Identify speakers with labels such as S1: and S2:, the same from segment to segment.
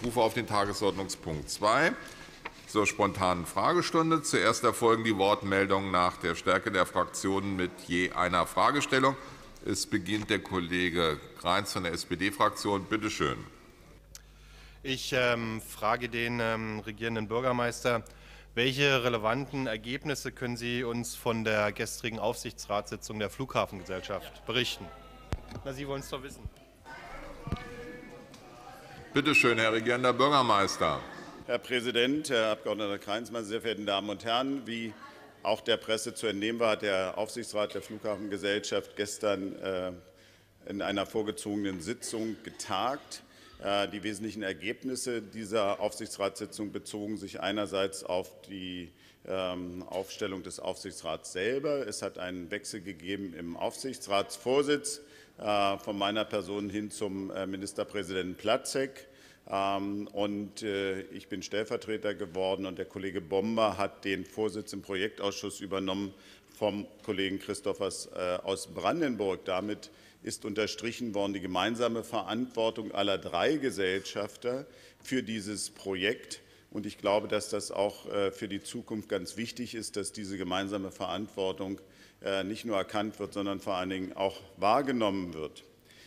S1: rufe auf den Tagesordnungspunkt 2 zur spontanen Fragestunde. Zuerst erfolgen die Wortmeldungen nach der Stärke der Fraktionen mit je einer Fragestellung. Es beginnt der Kollege Greins von der SPD-Fraktion. Bitte schön.
S2: Ich frage den regierenden Bürgermeister, welche relevanten Ergebnisse können Sie uns von der gestrigen Aufsichtsratssitzung der Flughafengesellschaft berichten? Na, Sie wollen es doch wissen.
S1: Bitte schön, Herr regierender Bürgermeister.
S3: Herr Präsident, Herr Abg. Greins, meine sehr verehrten Damen und Herren! Wie auch der Presse zu entnehmen war, hat der Aufsichtsrat der Flughafengesellschaft gestern in einer vorgezogenen Sitzung getagt. Die wesentlichen Ergebnisse dieser Aufsichtsratssitzung bezogen sich einerseits auf die Aufstellung des Aufsichtsrats selber. Es hat einen Wechsel gegeben im Aufsichtsratsvorsitz von meiner Person hin zum Ministerpräsidenten Platzek. Und ich bin Stellvertreter geworden, und der Kollege Bomber hat den Vorsitz im Projektausschuss übernommen vom Kollegen Christophers aus Brandenburg. Damit ist unterstrichen worden die gemeinsame Verantwortung aller drei Gesellschafter für dieses Projekt. Und ich glaube, dass das auch für die Zukunft ganz wichtig ist, dass diese gemeinsame Verantwortung nicht nur erkannt wird, sondern vor allen Dingen auch wahrgenommen wird.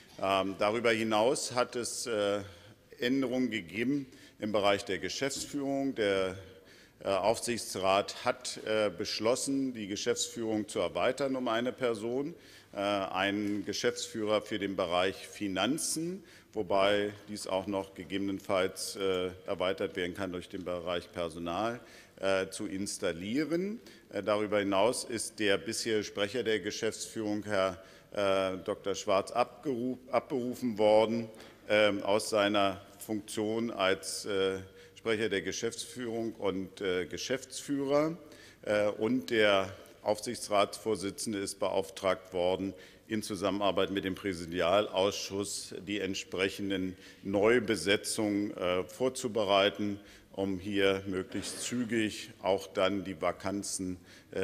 S3: Darüber hinaus hat es Änderungen gegeben im Bereich der Geschäftsführung. Der Aufsichtsrat hat beschlossen, die Geschäftsführung zu erweitern um eine Person, einen Geschäftsführer für den Bereich Finanzen, wobei dies auch noch gegebenenfalls erweitert werden kann durch den Bereich Personal, zu installieren. Darüber hinaus ist der bisherige Sprecher der Geschäftsführung, Herr Dr. Schwarz, abberufen worden aus seiner Funktion als Sprecher der Geschäftsführung und Geschäftsführer, und der Aufsichtsratsvorsitzende ist beauftragt worden, in Zusammenarbeit mit dem Präsidialausschuss die entsprechenden Neubesetzungen vorzubereiten, um hier möglichst zügig auch dann die Vakanzen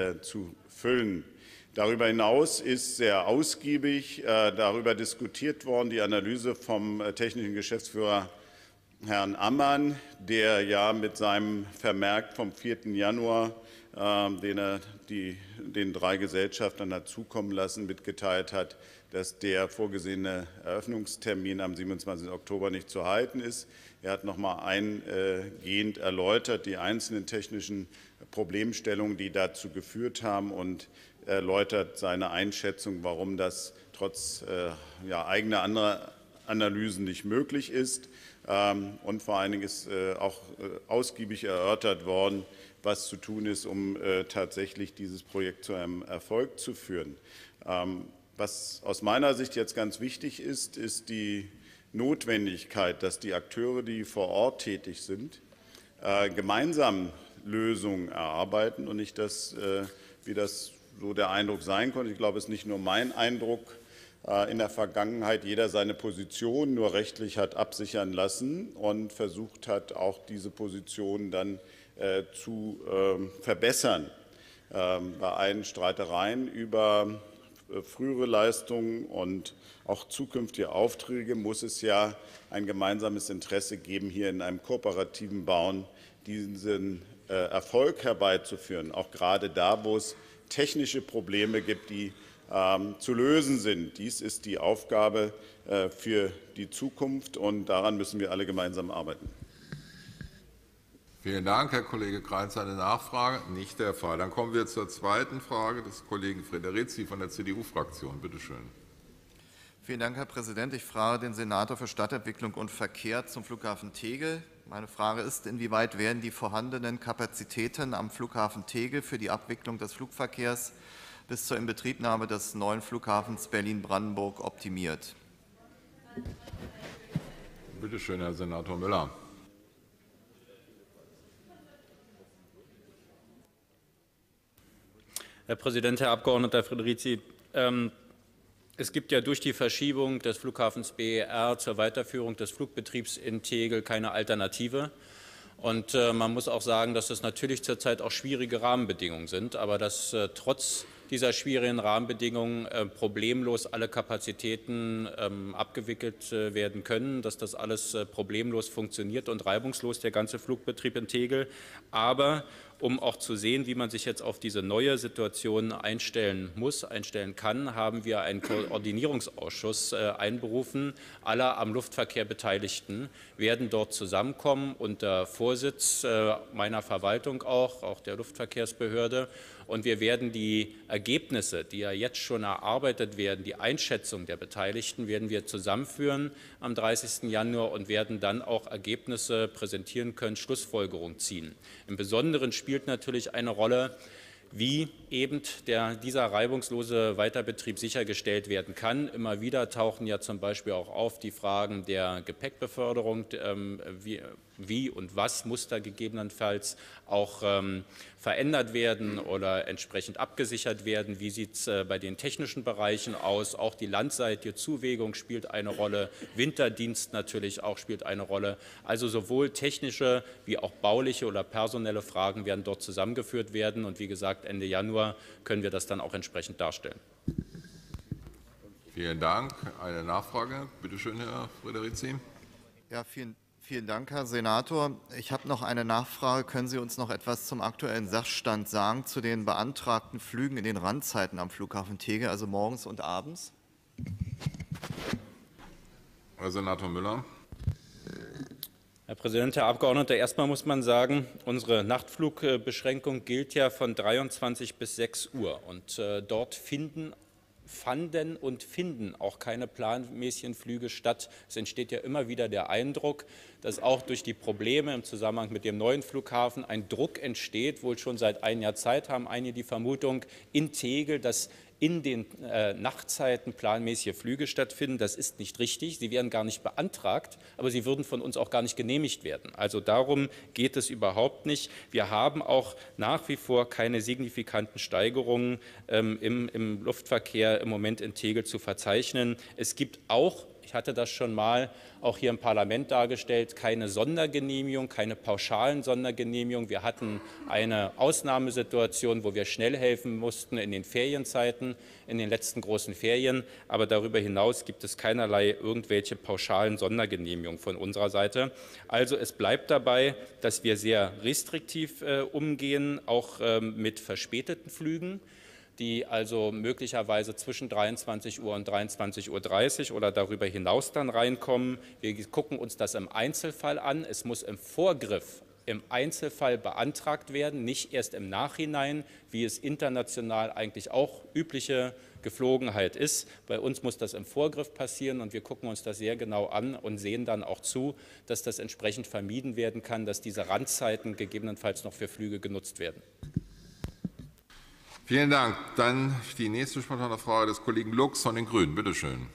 S3: zu füllen. Darüber hinaus ist sehr ausgiebig darüber diskutiert worden, die Analyse vom technischen Geschäftsführer Herrn Ammann, der ja mit seinem Vermerk vom 4. Januar, den er den drei Gesellschaftern hat zukommen lassen, mitgeteilt hat, dass der vorgesehene Eröffnungstermin am 27. Oktober nicht zu halten ist. Er hat noch einmal eingehend erläutert die einzelnen technischen Problemstellungen, die dazu geführt haben, und erläutert seine Einschätzung, warum das trotz eigener anderer Analysen nicht möglich ist. Und vor allen Dingen ist auch ausgiebig erörtert worden, was zu tun ist, um tatsächlich dieses Projekt zu einem Erfolg zu führen. Was aus meiner Sicht jetzt ganz wichtig ist, ist die Notwendigkeit, dass die Akteure, die vor Ort tätig sind, gemeinsam Lösungen erarbeiten und nicht das, wie das so der Eindruck sein konnte. Ich glaube, es ist nicht nur mein Eindruck, in der Vergangenheit jeder seine Position nur rechtlich hat absichern lassen und versucht hat, auch diese Position dann zu verbessern. Bei allen Streitereien über frühere Leistungen und auch zukünftige Aufträge muss es ja ein gemeinsames Interesse geben, hier in einem kooperativen Bauen diesen Erfolg herbeizuführen, auch gerade da, wo es technische Probleme gibt, die zu lösen sind. Dies ist die Aufgabe für die Zukunft, und daran müssen wir alle gemeinsam arbeiten.
S1: Vielen Dank, Herr Kollege Greins. Eine Nachfrage? Nicht der Fall. Dann kommen wir zur zweiten Frage des Kollegen Frederici von der CDU-Fraktion. Bitte schön.
S4: Vielen Dank, Herr Präsident. Ich frage den Senator für Stadtentwicklung und Verkehr zum Flughafen Tegel. Meine Frage ist, inwieweit werden die vorhandenen Kapazitäten am Flughafen Tegel für die Abwicklung des Flugverkehrs bis zur Inbetriebnahme des neuen Flughafens Berlin-Brandenburg optimiert?
S1: Bitte schön, Herr Senator Müller.
S5: Herr Präsident, Herr Abg. Frederici! Es gibt ja durch die Verschiebung des Flughafens BER zur Weiterführung des Flugbetriebs in Tegel keine Alternative. Und man muss auch sagen, dass es natürlich zurzeit auch schwierige Rahmenbedingungen sind, aber dass trotz dieser schwierigen Rahmenbedingungen problemlos alle Kapazitäten abgewickelt werden können, dass das alles problemlos funktioniert und reibungslos, der ganze Flugbetrieb in Tegel. Aber um auch zu sehen, wie man sich jetzt auf diese neue Situation einstellen muss, einstellen kann, haben wir einen Koordinierungsausschuss einberufen. Alle am Luftverkehr Beteiligten werden dort zusammenkommen unter Vorsitz meiner Verwaltung auch der Luftverkehrsbehörde. Und wir werden die Ergebnisse, die ja jetzt schon erarbeitet werden, die Einschätzung der Beteiligten, werden wir zusammenführen am 30. Januar und werden dann auch Ergebnisse präsentieren können, Schlussfolgerungen ziehen. Im Besonderen spielt natürlich eine Rolle, wie eben dieser reibungslose Weiterbetrieb sichergestellt werden kann. Immer wieder tauchen ja zum Beispiel auch auf die Fragen der Gepäckbeförderung, wie und was muss da gegebenenfalls auch verändert werden oder entsprechend abgesichert werden. Wie sieht es bei den technischen Bereichen aus? Auch die landseitige Zuwägung spielt eine Rolle, Winterdienst natürlich auch spielt eine Rolle. Also sowohl technische wie auch bauliche oder personelle Fragen werden dort zusammengeführt werden. Und wie gesagt, Ende Januar können wir das dann auch entsprechend darstellen.
S1: Vielen Dank. Eine Nachfrage. Bitte schön, Herr Frederici.
S4: Ja, vielen Dank, Herr Senator. Ich habe noch eine Nachfrage. Können Sie uns noch etwas zum aktuellen Sachstand sagen zu den beantragten Flügen in den Randzeiten am Flughafen Tegel, also morgens und abends?
S1: Herr Senator Müller.
S5: Herr Präsident, Herr Abgeordneter, erstmal muss man sagen, unsere Nachtflugbeschränkung gilt ja von 23 bis 6 Uhr. Und dort fanden und finden auch keine planmäßigen Flüge statt. Es entsteht ja immer wieder der Eindruck, dass auch durch die Probleme im Zusammenhang mit dem neuen Flughafen ein Druck entsteht, wohl schon seit einem Jahr Zeit haben einige die Vermutung in Tegel, dass in den Nachtzeiten planmäßige Flüge stattfinden. Das ist nicht richtig. Sie werden gar nicht beantragt, aber sie würden von uns auch gar nicht genehmigt werden. Also darum geht es überhaupt nicht. Wir haben auch nach wie vor keine signifikanten Steigerungen im Luftverkehr im Moment in Tegel zu verzeichnen. Es gibt auch, ich hatte das schon mal auch hier im Parlament dargestellt, keine Sondergenehmigung, keine pauschalen Sondergenehmigungen. Wir hatten eine Ausnahmesituation, wo wir schnell helfen mussten in den Ferienzeiten, in den letzten großen Ferien. Aber darüber hinaus gibt es keinerlei irgendwelche pauschalen Sondergenehmigungen von unserer Seite. Also es bleibt dabei, dass wir sehr restriktiv umgehen, auch mit verspäteten Flügen, die also möglicherweise zwischen 23 Uhr und 23:30 Uhr oder darüber hinaus dann reinkommen. Wir gucken uns das im Einzelfall an. Es muss im Vorgriff im Einzelfall beantragt werden, nicht erst im Nachhinein, wie es international eigentlich auch übliche Geflogenheit ist. Bei uns muss das im Vorgriff passieren und wir gucken uns das sehr genau an und sehen dann auch zu, dass das entsprechend vermieden werden kann, dass diese Randzeiten gegebenenfalls noch für Flüge genutzt werden.
S1: Vielen Dank. Dann die nächste spontane Frage des Kollegen Lux von den Grünen. Bitte schön.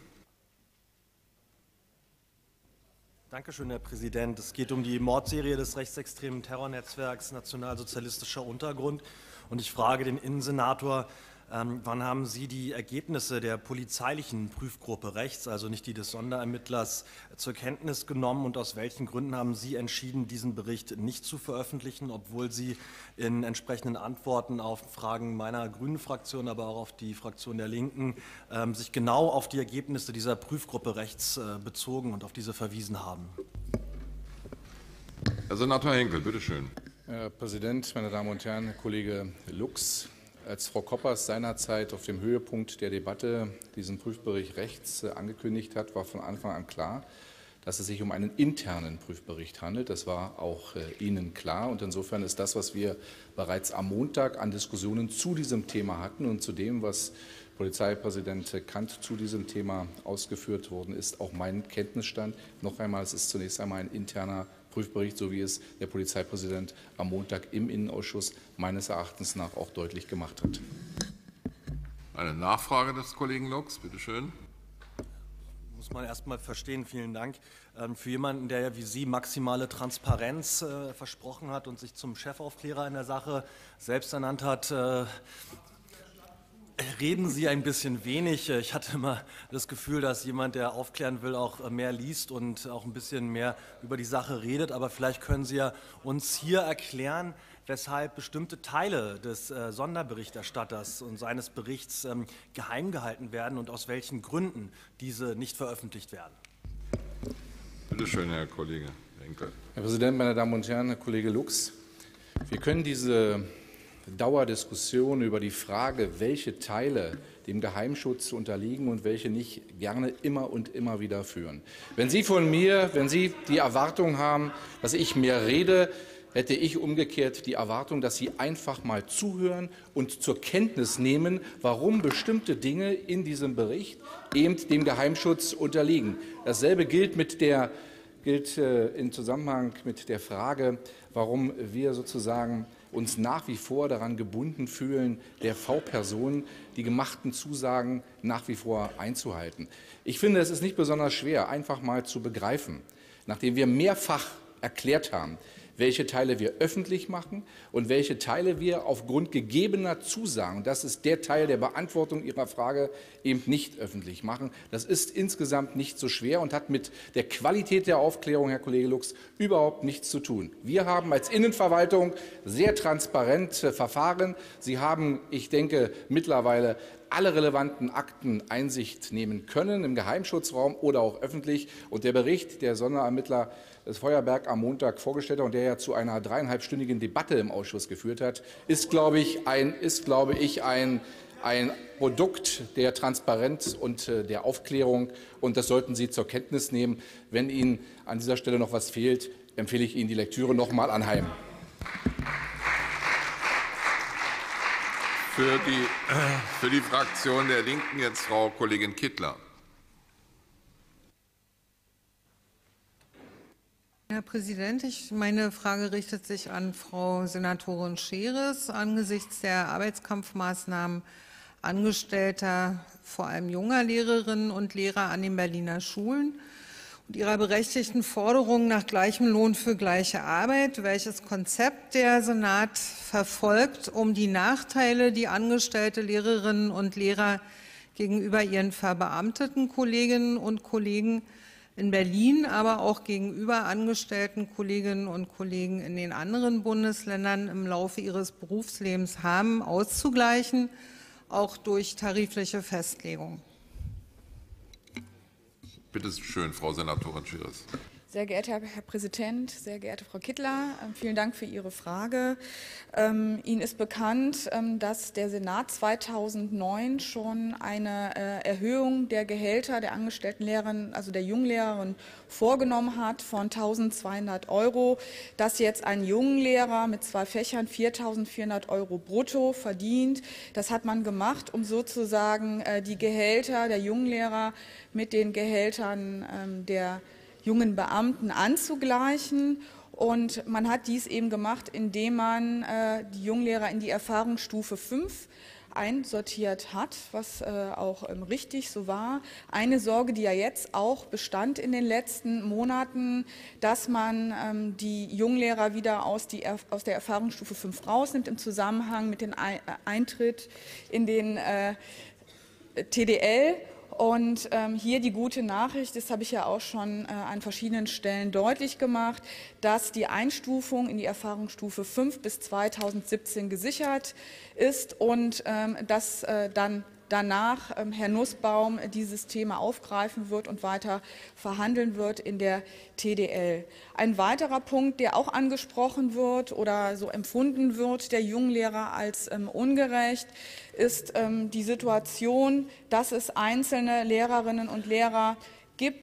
S6: Danke schön, Herr Präsident. Es geht um die Mordserie des rechtsextremen Terrornetzwerks Nationalsozialistischer Untergrund. Und ich frage den Innensenator, wann haben Sie die Ergebnisse der polizeilichen Prüfgruppe rechts, also nicht die des Sonderermittlers, zur Kenntnis genommen und aus welchen Gründen haben Sie entschieden, diesen Bericht nicht zu veröffentlichen, obwohl Sie in entsprechenden Antworten auf Fragen meiner Grünen Fraktion, aber auch auf die Fraktion der Linken, sich genau auf die Ergebnisse dieser Prüfgruppe rechts bezogen und auf diese verwiesen haben?
S1: Herr Senator Henkel, bitte schön.
S7: Herr Präsident, meine Damen und Herren, Herr Kollege Lux! Als Frau Koppers seinerzeit auf dem Höhepunkt der Debatte diesen Prüfbericht rechts angekündigt hat, war von Anfang an klar, dass es sich um einen internen Prüfbericht handelt. Das war auch Ihnen klar. Und insofern ist das, was wir bereits am Montag an Diskussionen zu diesem Thema hatten und zu dem, was Polizeipräsident Kant zu diesem Thema ausgeführt worden ist, auch mein Kenntnisstand. Noch einmal, es ist zunächst einmal ein interner Prüfbericht, so wie es der Polizeipräsident am Montag im Innenausschuss meines Erachtens nach auch deutlich gemacht hat.
S1: Eine Nachfrage des Kollegen Lux, bitte schön.
S6: Muss man erst mal verstehen, vielen Dank. Für jemanden, der ja wie Sie maximale Transparenz versprochen hat und sich zum Chefaufklärer in der Sache selbst ernannt hat, reden Sie ein bisschen wenig. Ich hatte immer das Gefühl, dass jemand, der aufklären will, auch mehr liest und auch ein bisschen mehr über die Sache redet. Aber vielleicht können Sie ja uns hier erklären, weshalb bestimmte Teile des Sonderberichterstatters und seines Berichts geheim gehalten werden und aus welchen Gründen diese nicht veröffentlicht werden.
S1: Bitte schön, Herr Kollege Henkel.
S7: Herr Präsident, meine Damen und Herren, Herr Kollege Lux, wir können diese Dauerdiskussion über die Frage, welche Teile dem Geheimschutz unterliegen und welche nicht, gerne immer und immer wieder führen. Wenn Sie die Erwartung haben, dass ich mehr rede, hätte ich umgekehrt die Erwartung, dass Sie einfach mal zuhören und zur Kenntnis nehmen, warum bestimmte Dinge in diesem Bericht eben dem Geheimschutz unterliegen. Dasselbe gilt im Zusammenhang mit der Frage, warum wir sozusagen uns nach wie vor daran gebunden fühlen, der V-Person die gemachten Zusagen nach wie vor einzuhalten. Ich finde, es ist nicht besonders schwer, einfach mal zu begreifen, nachdem wir mehrfach erklärt haben, welche Teile wir öffentlich machen und welche Teile wir aufgrund gegebener Zusagen, das ist der Teil der Beantwortung Ihrer Frage, eben nicht öffentlich machen. Das ist insgesamt nicht so schwer und hat mit der Qualität der Aufklärung, Herr Kollege Lux, überhaupt nichts zu tun. Wir haben als Innenverwaltung sehr transparent verfahren. Sie haben, ich denke, mittlerweile alle relevanten Akten Einsicht nehmen können, im Geheimschutzraum oder auch öffentlich. Und der Bericht der Sonderermittler des Feuerberg am Montag vorgestellt hat und der ja zu einer 3,5-stündigen Debatte im Ausschuss geführt hat, ist, glaube ich, ein Produkt der Transparenz und der Aufklärung. Und das sollten Sie zur Kenntnis nehmen. Wenn Ihnen an dieser Stelle noch etwas fehlt, empfehle ich Ihnen die Lektüre noch einmal anheim.
S1: Für die Fraktion der Linken jetzt Frau Kollegin Kittler.
S8: Herr Präsident, meine Frage richtet sich an Frau Senatorin Scheres angesichts der Arbeitskampfmaßnahmen Angestellter, vor allem junger Lehrerinnen und Lehrer an den Berliner Schulen und ihrer berechtigten Forderung nach gleichem Lohn für gleiche Arbeit. Welches Konzept der Senat verfolgt, um die Nachteile, die angestellte Lehrerinnen und Lehrer gegenüber ihren verbeamteten Kolleginnen und Kollegen in Berlin, aber auch gegenüber angestellten Kolleginnen und Kollegen in den anderen Bundesländern im Laufe ihres Berufslebens haben, auszugleichen, auch durch tarifliche Festlegung.
S1: Bitte schön, Frau Senatorin Scheres.
S9: Sehr geehrter Herr Präsident, sehr geehrte Frau Kittler, vielen Dank für Ihre Frage. Ihnen ist bekannt, dass der Senat 2009 schon eine Erhöhung der Gehälter der angestellten Lehrerinnen, also der Junglehrerin, vorgenommen hat von 1.200 €, dass jetzt ein Junglehrer mit 2 Fächern 4.400 € brutto verdient. Das hat man gemacht, um sozusagen die Gehälter der Junglehrer mit den Gehältern der jungen Beamten anzugleichen. Und man hat dies eben gemacht, indem man die Junglehrer in die Erfahrungsstufe 5 einsortiert hat, was auch richtig so war. Eine Sorge, die ja jetzt auch bestand in den letzten Monaten, dass man die Junglehrer wieder aus der Erfahrungsstufe 5 rausnimmt im Zusammenhang mit dem Eintritt in den TDL. Und hier die gute Nachricht, das habe ich ja auch schon an verschiedenen Stellen deutlich gemacht, dass die Einstufung in die Erfahrungsstufe 5 bis 2017 gesichert ist und dass dann danach Herr Nussbaum dieses Thema aufgreifen wird und weiter verhandeln wird in der TDL. Ein weiterer Punkt, der auch angesprochen wird oder so empfunden wird, der Junglehrer als ungerecht, ist die Situation, dass es einzelne Lehrerinnen und Lehrer